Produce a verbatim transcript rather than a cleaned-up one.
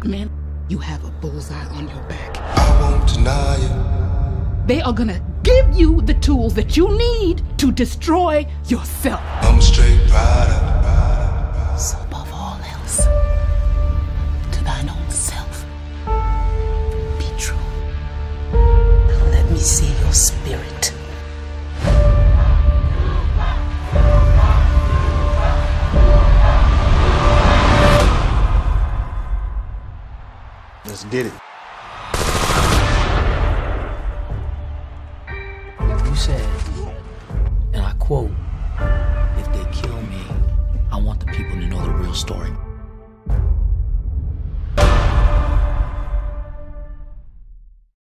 men, you have a bullseye on your back. I won't deny it. They are gonna give you the tools that you need to destroy yourself. I'm a straight rider. So above all else, to thine own self, be true. Let me see your spirit. Let's get it.